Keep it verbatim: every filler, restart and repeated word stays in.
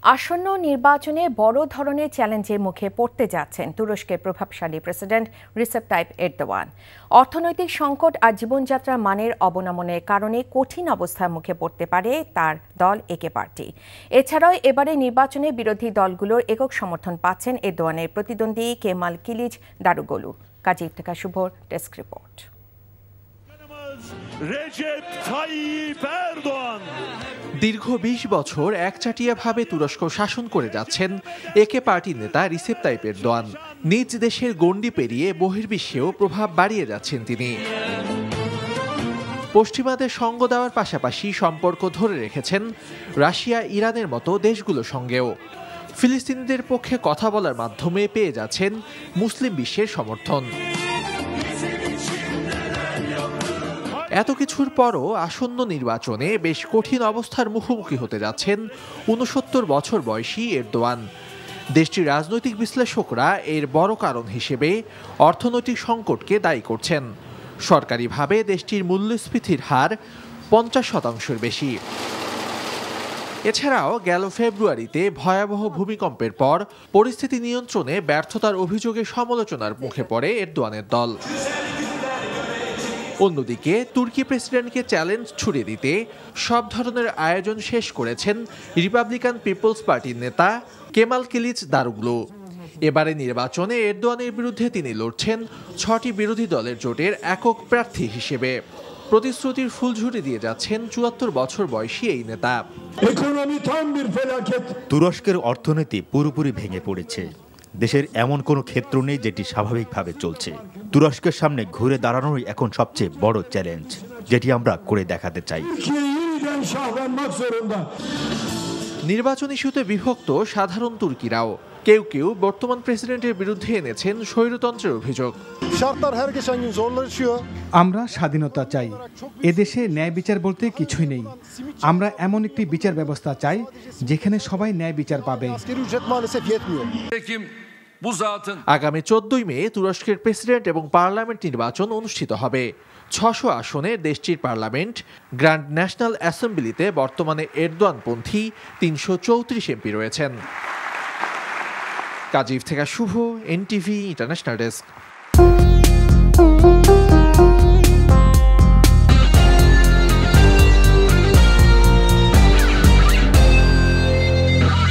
আসন্ন নির্বাচনে বড় ধরনের চ্যালেঞ্জের মুখে পড়তে যাচ্ছেন তুরস্কের প্রভাবশালী প্রেসিডেন্ট রিসেপ তাইপ এরদোয়ান। অর্থনৈতিক সংকট আর জীবনযাত্রার মানের অবনমনের কারণে কঠিন অবস্থার মুখে পড়তে পারে তার দল একে পার্টি। এছাড়াও এবারে নির্বাচনে বিরোধী দলগুলোর একক সমর্থন পাচ্ছেন এরদোয়ানের প্রতিদ্বন্দ্বী কেমাল কিলিচ দারুগলু। কাজী ইফতেখার শুভর ডেস্ক রিপোর্ট। দীর্ঘ বিশ বছর একচাটিয়াভাবে তুরস্ক শাসন করে যাচ্ছেন একে পার্টির নেতা রিসেপ তাইপ এরদোয়ান। নিজ দেশের গণ্ডি পেরিয়ে বহির্বিশ্বেও প্রভাব বাড়িয়ে যাচ্ছেন তিনি। পশ্চিমাদের সঙ্গ দেওয়ার পাশাপাশি সম্পর্ক ধরে রেখেছেন রাশিয়া, ইরানের মতো দেশগুলোর সঙ্গেও। ফিলিস্তিনিদের পক্ষে কথা বলার মাধ্যমে পেয়ে যাচ্ছেন মুসলিম বিশ্বের সমর্থন। এত কিছুর পরও আসন্ন নির্বাচনে বেশ কঠিন অবস্থার মুখোমুখি হতে যাচ্ছেন ঊনসত্তর বছর বয়সী এরদোয়ান। দেশটির রাজনৈতিক বিশ্লেষকরা এর বড় কারণ হিসেবে অর্থনৈতিক সংকটকে দায়ী করছেন। সরকারিভাবে দেশটির মূল্যস্ফীতির হার পঞ্চাশ শতাংশের বেশি। এছাড়াও গেল ফেব্রুয়ারিতে ভয়াবহ ভূমিকম্পের পর পরিস্থিতি নিয়ন্ত্রণে ব্যর্থতার অভিযোগে সমালোচনার মুখে পড়ে এরদোয়ানের দল। অন্যদিকে তুর্কি প্রেসিডেন্টকে চ্যালেঞ্জ ছুড়ে দিতে সব ধরনের আয়োজন শেষ করেছেন রিপাবলিকান পিপলস পার্টির নেতা কেমাল কিলিচ দারুগলু। এবারে নির্বাচনে এরদোয়ানের বিরুদ্ধে তিনি লড়ছেন ছটি বিরোধী দলের জোটের একক প্রার্থী হিসেবে। প্রতিশ্রুতির ফুলঝুরি দিয়ে যাচ্ছেন চুয়াত্তর বছর বয়সী এই নেতা। তুরস্কের অর্থনীতি পুরোপুরি ভেঙে পড়েছে। দেশের এমন কোনো ক্ষেত্র নেই যেটি স্বাভাবিকভাবে চলছে। তুরস্কের সামনে ঘুরে দাঁড়ানোই এখন সবচেয়ে বড় চ্যালেঞ্জ, যেটি আমরা করে দেখাতে চাই। নির্বাচন ইস্যুতে বিভক্ত সাধারণ তুর্কিরাও। কেউ কেউ বর্তমান প্রেসিডেন্টের বিরুদ্ধে এনেছেন স্বৈরতন্ত্রের অভিযোগ। আমরা স্বাধীনতা চাই। এদেশে ন্যায় বিচার বলতে কিছুই নেই। আমরা এমন একটি বিচার ব্যবস্থা চাই যেখানে সবাই ন্যায় বিচার পাবে। আগামী চোদ্দই মে তুরস্কের প্রেসিডেন্ট এবং পার্লামেন্ট নির্বাচন অনুষ্ঠিত হবে। ছশো আসনের দেশটির পার্লামেন্ট গ্র্যান্ড ন্যাশনাল অ্যাসেম্বলিতে বর্তমানে এরদোয়ানপন্থী তিনশো চৌত্রিশ এমপি রয়েছেন। Kazi Iftekhar Shuvo, NTV international desk.